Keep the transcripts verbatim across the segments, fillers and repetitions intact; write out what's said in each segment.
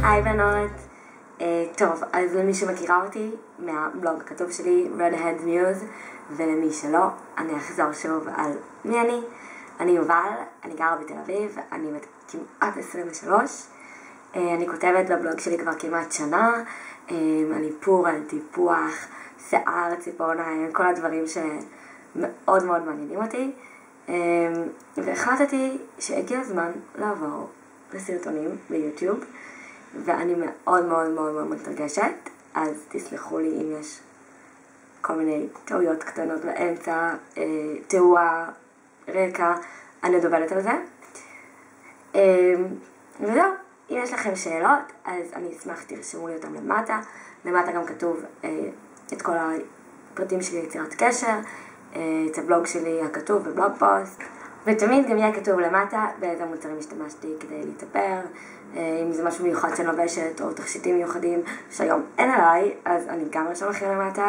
היי בנות. uh, טוב, אז למי שמכירה אותי מהבלוג הכתוב שלי Redhead News, ולמי שלא, אני אחזור שוב על מי אני. אני יובל, אני גרה בתל אביב, אני בת כמעט עשרים ושלוש. uh, אני כותבת בבלוג שלי כבר כמעט שנה um, על איפור, על טיפוח, שיער, ציפורניים, כל הדברים שמאוד מאוד מעניינים אותי. um, והחלטתי שהגיע הזמן לעבור לסרטונים ביוטיוב, ואני מאוד מאוד מאוד מאוד מתרגשת, אז תסלחו לי אם יש כל מיני טעויות קטנות באמצע, אה, תאורה, רקע, אני עוד עובדת על זה. אה, וזהו, אם יש לכם שאלות, אז אני אשמח תרשמו לי אותם למטה. למטה גם כתוב אה, את כל הפרטים שלי ליצירת קשר, אה, את הבלוג שלי הכתוב בבלוג פוסט, ותמיד גם יהיה כתוב למטה באיזה מוצרים השתמשתי כדי להתאפר, אם זה משהו מיוחד שאני לובשת או תכשיטים מיוחדים שהיום אין עליי, אז אני גם רשום לכם למטה.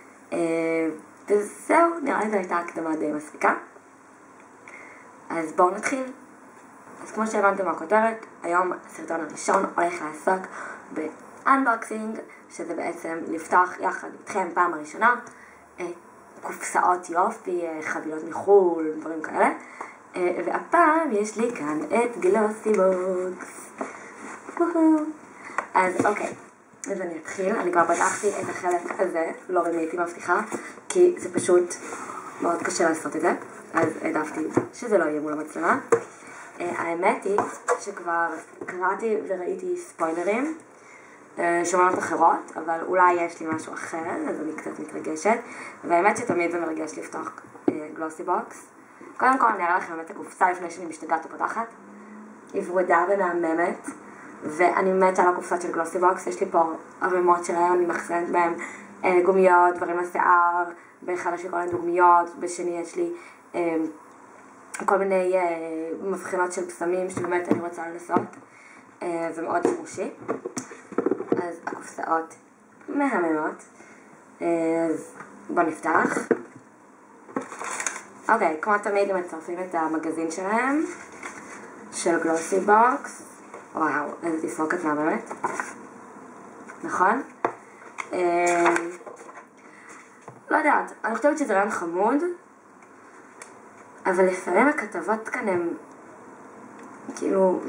וזהו, נראה לי זו הייתה הקדמה די מספיקה. אז בואו נתחיל. אז כמו שהבנתם מהכותרת, היום הסרטון הראשון הולך לעסוק באנבוקסינג, שזה בעצם לפתוח יחד איתכם פעם הראשונה קופסאות יופי, חבילות מחול, דברים כאלה. והפעם יש לי כאן את גלוסי בוקס. אז אוקיי, אז אני אתחיל. אני כבר פתחתי את החלק הזה, לא רמיתי מבטיחה, כי זה פשוט מאוד קשה לעשות את זה, אז העדפתי שזה לא יהיה מול המצלמה. האמת היא שכבר קראתי וראיתי ספוילרים שמונות אחרות, אבל אולי יש לי משהו אחר, אז אני קצת מתרגשת, והאמת שתמיד זה מרגש לפתוח גלוסי בוקס. קודם כל אני אראה לכם באמת הקופסה לפני שאני משתגעת ופותחת. היא ורודה ומהממת, ואני מתה על הקופסות של גלוסי בוקס. יש לי פה ערימות שלהם, אני מחסנת בהם אה, גומיות, דברים לשיער, באחד יש לי כל מיני דוגמיות, בשני יש לי אה, כל מיני אה, מבחינות של פסמים שבאמת אני רוצה לנסות. אה, זה מאוד חושי. אז הקופסאות מהממות. אה, אז בוא נפתח. אוקיי, כמו תמיד הם מצרפים את המגזין שלהם, של גלוסי בוקס. וואו, איזה תסרוקת מהממת. נכון? אה, לא יודעת, אני חושבת שזה רעיון חמוד, אבל לפעמים הכתבות כאן הם, כאילו,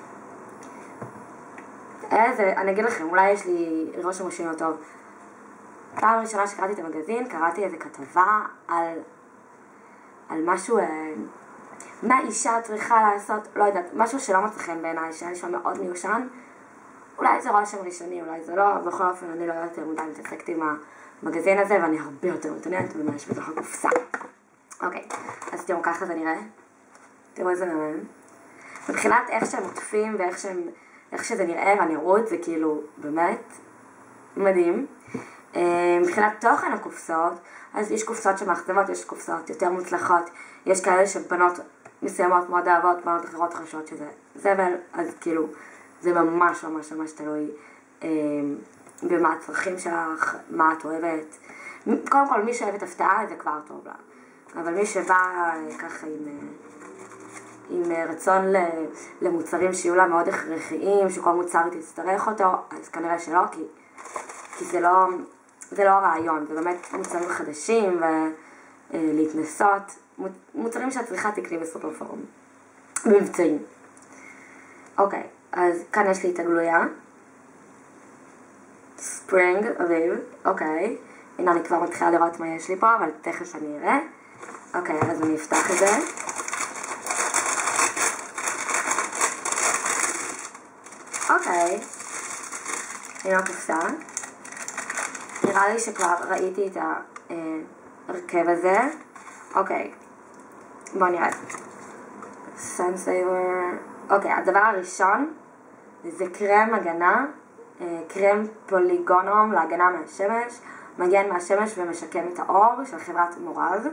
איזה, אני אגיד לכם, אולי יש לי ראש המושים לא טוב. פעם ראשונה שקראתי את המגזין, קראתי איזה כתבה על... על משהו, מה אישה צריכה לעשות, לא יודעת, משהו שלא מצא חן בעיניי, שהיה נשמע מאוד מיושן. אולי זה רושם ראשוני, אולי זה לא, בכל אופן אני לא יותר מדי מתעסקת עם המגזין הזה, ואני הרבה יותר מתעניינת במה יש בתוך הקופסה. אוקיי, אז תראו, ככה זה נראה. תראו איזה מהמם. מבחינת איך שהם עוטפים ואיך שהם, איך שזה נראה, והנראות זה כאילו באמת מדהים. מבחינת תוכן הקופסאות, אז יש קופסאות שמאכזבות, יש קופסאות יותר מוצלחות, יש כאלה שבנות מסוימות מאוד אהבות, בנות אחרות חושבות שזה זבל, אז כאילו זה ממש ממש ממש תלוי אה, במה הצרכים שלך, מה את אוהבת. קודם כל מי שאוהבת הפתעה זה כבר טוב לה, אבל מי שבא אה, ככה עם, אה, עם אה, רצון למוצרים שיהיו לה מאוד הכרחיים, שכל מוצר תצטרך אותו, אז כנראה שלא, כי, כי זה לא... זה לא הרעיון, זה באמת מוצרים חדשים ולהתנסות, מוצרים שאת צריכה תקני בסופר פארם, במבצעים. אוקיי, אז כאן יש לי את הגלויה. ספרינג, אביב, אוקיי. הנה אני כבר מתחילה לראות מה יש לי פה, אבל תכף אני אראה. אוקיי, אז אני אפתח את זה. אוקיי, הנה הקופסה. נראה לי שכבר ראיתי את ההרכב הזה. אוקיי, בואו נראה. סנסייבר. אוקיי, הדבר הראשון זה קרם הגנה, קרם פוליגונום להגנה מהשמש, מגן מהשמש ומשקם את האור של חברת מורז.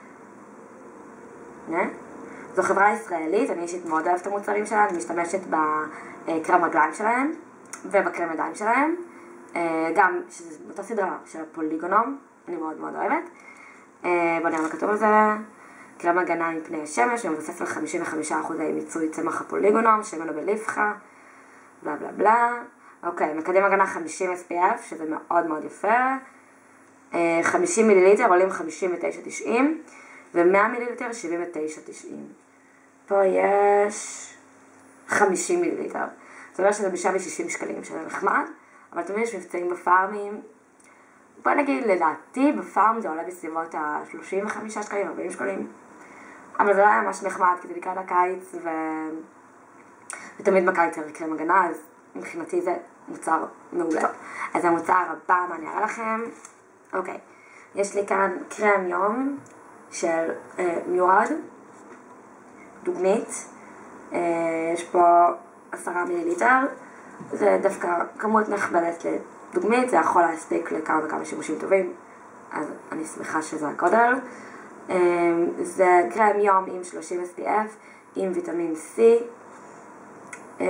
זו חברה ישראלית, אני אישית מאוד אוהבת את המוצרים שלה, אני משתמשת בקרם רגליים שלהם ובקרם ידיים שלהם. גם, שזה באותה סדרה של הפוליגונום, אני מאוד מאוד אוהבת. בוא נראה מה כתוב על זה. קרם הגנה מפני השמש, ומבוסס על חמישים וחמישה אחוז מיצוי צמח הפוליגונום, שמנו בליפחה, בלה בלה בלה. אוקיי, מקדם הגנה חמישים אס פי אף, שזה מאוד מאוד יפה. חמישים מיליליטר עולים חמישים ותשע תשעים, ו-מאה מיליליטר שבעים ותשע תשעים. פה יש חמישים מיליליטר. זאת אומרת שזה בשווי שישים שקלים, שזה נחמד, אבל תמיד יש מבצעים בפארמים. בוא נגיד, לדעתי, בפארם זה עולה בסביבות ה-שלושים וחמישה שקלים, ארבעים שקלים. אבל זה היה ממש נחמד, כי זה לקראת הקיץ, ו... ותמיד בקיץ יהיה קרם הגנה, אז מבחינתי זה מוצר מעולה. אז המוצר הבא, מה אני אראה לכם? אוקיי, יש לי כאן קרם יום של אה, מיועד, דוגמית. אה, יש פה עשרה מיליליטר, זה דווקא כמות נכבדת לדוגמית, זה יכול להספיק לכמה וכמה שימושים טובים, אז אני שמחה שזה הגודל. אה, זה קרם יום עם שלושים אס פי אף, עם ויטמין C. אה,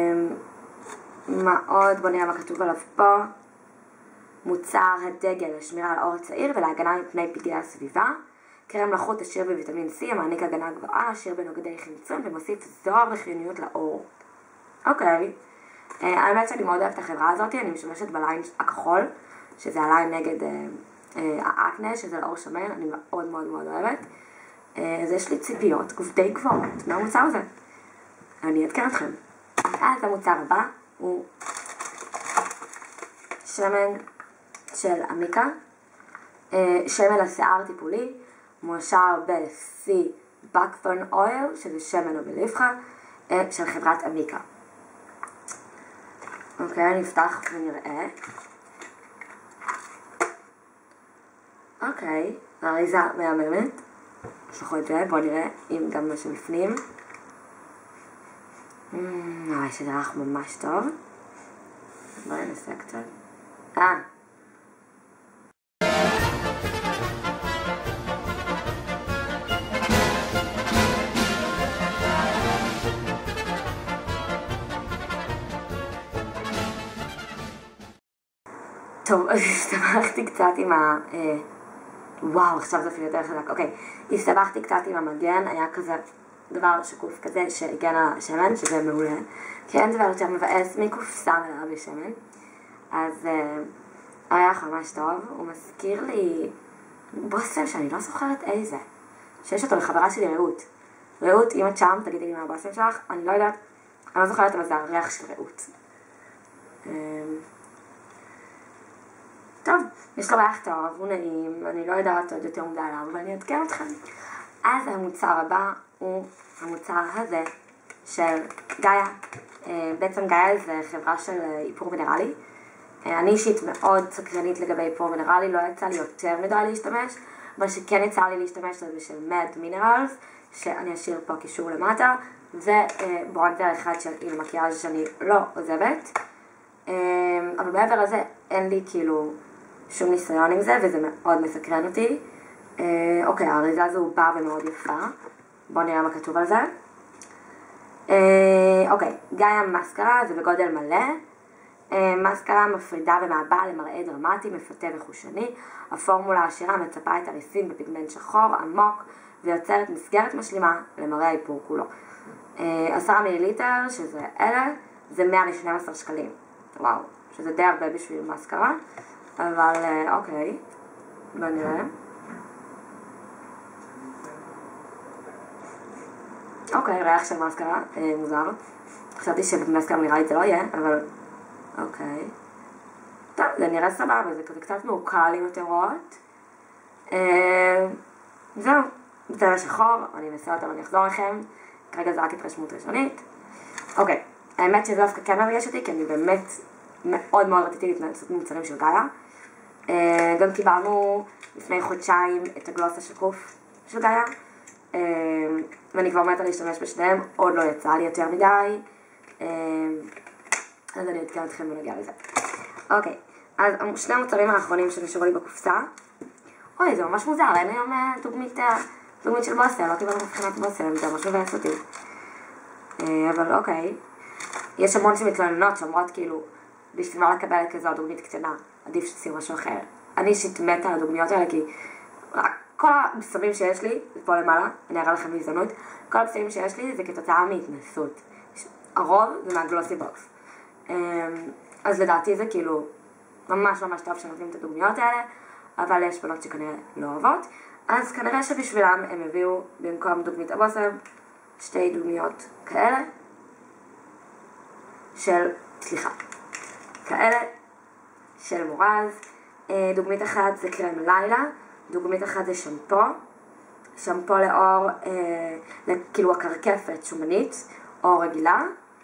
מה עוד? בוא נראה מה כתוב עליו פה. מוצר הדגל לשמירה על אור צעיר ולהגנה מפני פגעי הסביבה. קרם לחות עשיר בוויטמין C, המעניק הגנה גבוהה, עשיר בנוגדי חמצון ומוסיף זוהר וחיוניות לאור. אוקיי. האמת שאני מאוד אוהבת את החברה הזאת, אני משמשת בליין הכחול, שזה הליין נגד האקנה, שזה לאור שמן, אני מאוד מאוד מאוד אוהבת. אז יש לי ציפיות די גבוהות מהמוצר הזה. אני אעדכן אתכם. אז המוצר הבא הוא שמן של אמיקה, שמן לשיער טיפולי, מועשר ב-C Buckthorn Oil, שזה שמן אוליבכה, של חברת אמיקה. אוקיי, אני אפתח ונראה. אוקיי, האריזה מהממת. לפחות זה, בואו נראה אם גם מה שבפנים. נראה שזה ריח ממש טוב. בואו ננסה קצת. אה. טוב, אז הסתבכתי קצת עם ה... וואו, עכשיו זה אפילו יותר חזק. אוקיי, הסתבכתי קצת עם המגן, היה כזה דבר שקוף כזה שהגן על השמן, שזה מעולה. כי אין דבר יותר מבאס מקופסה מלאה בשמן. אז היה ממש טוב, הוא מזכיר לי בושם שאני לא זוכרת איזה. שיש אותו לחברה שלי רעות. רעות, אם את שם, תגידי לי מה הבושם שלך, אני לא יודעת, אני לא זוכרת, אבל זה הריח של רעות. טוב, יש לו ריח טוב, הוא נעים, אני לא יודעת עוד יותר מדי עליו, אבל אני אעדכן אתכם. אז המוצר הבא הוא המוצר הזה של גאיה. בעצם גאיה זה חברה של איפור מינרלי. אני אישית מאוד סקרנית לגבי איפור מינרלי, לא יצא לי יותר מדי להשתמש, אבל שכן יצא לי להשתמש זה של Mad Minerals, שאני אשאיר פה קישור למטה, וברונזר אחד של עם מקיאז' שאני לא עוזבת. אבל מעבר לזה אין לי כאילו שום ניסיון עם זה, וזה מאוד מסקרן אותי. אוקיי, האריזה הזו באה ומאוד יפה. בואו נראה מה כתוב על זה. אוקיי, גאיה מסקרה, זה בגודל מלא. מסקרה מפרידה ומעבה למראה דרמטי, מפתה וחושני. הפורמולה העשירה מצפה את הריסים בפיגמנט שחור, עמוק, ויוצרת מסגרת משלימה למראה האיפור כולו. עשרה מיליליטר, שזה אלה, זה מאה ושנים עשר שקלים. וואו, שזה די הרבה בשביל מסקרה, אבל אוקיי, בוא נראה. אוקיי, ריח של מסקרה, מוזר. חשבתי שבמסקרה נראה לי זה לא יהיה, אבל אוקיי. טוב, זה נראה סבבה, זה כזה קצת מעוקל עם יותר רואות. זהו, זה שחור, אני אנסה אותו ואני אחזור לכם. כרגע זה רק התרשמות ראשונית. אוקיי, האמת שזה דווקא כן מרגש אותי, כי אני באמת מאוד מאוד רציתי להתנסות מוצרים של גאיה. גם קיבלנו לפני חודשיים את הגלוס השקוף של גאיה, ואני כבר מתה להשתמש בשניהם, עוד לא יצא לי יותר מדי, אז אני אתקן אתכם ונגיע לזה. אוקיי, אז שני המוצרים האחרונים שנשארו לי בקופסה. אוי, זה ממש מוזר, אין היום דוגמית, דוגמית של בושם, לא קיבלנו מבחינת בושם, זה ממש מבאס אותי. אבל אוקיי, יש המון שמתלוננות שאומרות כאילו, בשביל מה לקבל כזו דוגמית קטנה, עדיף שתשימו משהו אחר. אני אישית מתה על הדוגמיות האלה, כי כל הבשמים שיש לי, פה למעלה, אני אראה לכם בהזדמנות, כל הבשמים שיש לי זה כתוצאה מהתנסות. הרוב זה מהגלוסי בוקס. אז לדעתי זה כאילו ממש ממש טוב שנותנים את הדוגמיות האלה, אבל יש בנות שכנראה לא אוהבות, אז כנראה שבשבילם הם הביאו במקום דוגמית הבושם שתי דוגמיות כאלה, של, סליחה, כאלה של מורז. דוגמית אחת זה קרם לילה, דוגמית אחת זה שמפו, שמפו לאור, אה, כאילו הקרקפת שומנית, או רגילה,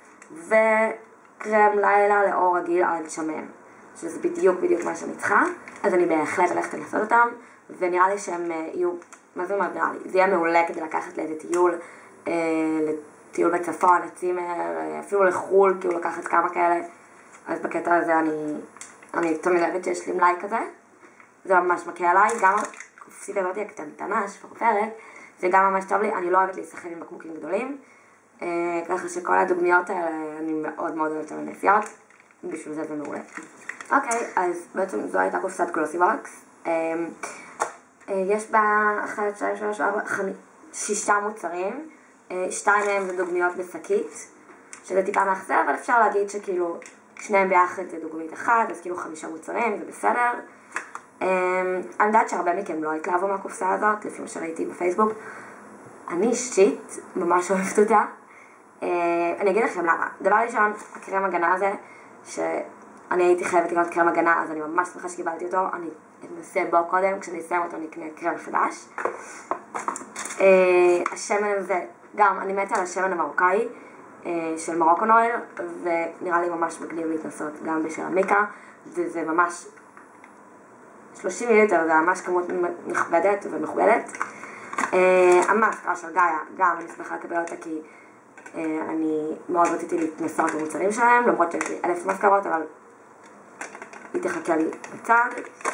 וקרם לילה לאור רגיל עד שמן, שזה בדיוק בדיוק מה שאני צריכה, אז אני בהחלט הולכת לנסות אותם, ונראה לי שהם יהיו, מה זה אומר נראה לי? זה יהיה מעולה כדי לקחת לאיזה טיול, אה, לטיול בצפון, לצימר, אפילו לחול, כאילו לקחת כמה כאלה, אז בקטע הזה אני, אני תמיד אוהבת שיש לי מלאי כזה, זה ממש מקה עליי, גם הקופסית הזאת הקטנטנה, שפרפרת, זה גם ממש טוב לי, אני לא אוהבת להיסחב עם בקבוקים גדולים, אה, ככה שכל הדוגמיות האלה אני מאוד מאוד אוהבת על הנסיעות, בשביל זה זה מעולה. אוקיי, אז בעצם זו הייתה קופסת גלוסיבוקס, אה, אה, יש בה אחת, שתיים, שלוש, ארבע, חמש, שישה מוצרים, אה, שתיים מהם זה דוגמיות בשקית, שזה טיפה מאכזב, אבל אפשר להגיד שכאילו שניהם ביחד זה דוגמית אחת, אז כאילו חמישה מוצרים, זה בסדר. אני יודעת שהרבה מכם לא התלהבו מהקופסה הזאת, לפי מה שראיתי בפייסבוק. אני אישית ממש אוהבת אותה. אני אגיד לכם למה. דבר ראשון, הקרם הגנה הזה, שאני הייתי חייבת לקנות קרם הגנה, אז אני ממש שמחה שקיבלתי אותו. אני אנסה בו קודם, כשאני אסיים אותו אני אקנה קרם חדש. השמן הזה, גם אני מתה על השמן המרוקאי של מרוקו אויל, ונראה לי ממש מגניב להתנסות גם בשרמיקה, וזה ממש שלושים מיליליטר, זה ממש כמות נכבדת ומכובדת. המאסקרה של גאיה, גם אני שמחה לקבל אותה כי אני מאוד רציתי להתנסות במוצרים שלהם, למרות שיש לי אלף מאסקרות, אבל היא תחכה לי בצד.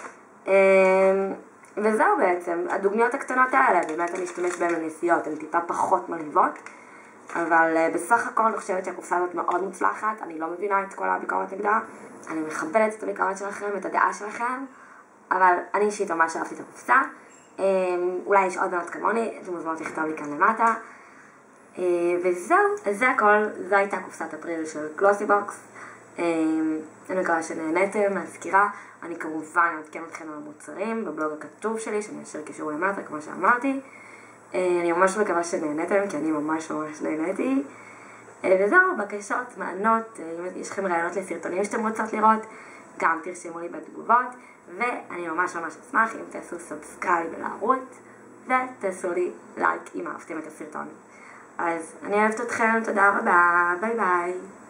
וזהו בעצם, הדוגמיות הקטנות האלה, באמת אני אשתמש בהן לנסיעות, הן טיפה פחות מלהיבות, אבל בסך הכל אני חושבת שהקופסה הזאת מאוד מוצלחת, אני לא מבינה את כל הביקורת נגדה, אני מכבדת את הביקורת שלכם, את הדעה שלכם, אבל אני אישית ממש אהבתי את הקופסה. אולי יש עוד בנות כמוני, אתם מוזמנות לכתוב לי כאן למטה. וזהו, אז זה הכל, זו הייתה קופסת אפריל של גלוסיבוקס. אני מקווה שנהנתם מהסקירה, אני כמובן אעדכן אתכם על המוצרים בבלוג הכתוב שלי, שאני אשאיר קישור למטה כמו שאמרתי. אני ממש מקווה שנהנתם, כי אני ממש ממש נהניתי. וזהו, בקשות, מענות, אם יש לכם רעיונות לסרטונים שאתם רוצות לראות, גם תרשמו לי בתגובות, ואני ממש ממש אשמח אם תעשו סאבסקרייב לערוץ, ותעשו לי לייק אם אהבתם את הסרטון. אז אני אוהבת אתכם, תודה רבה, ביי ביי.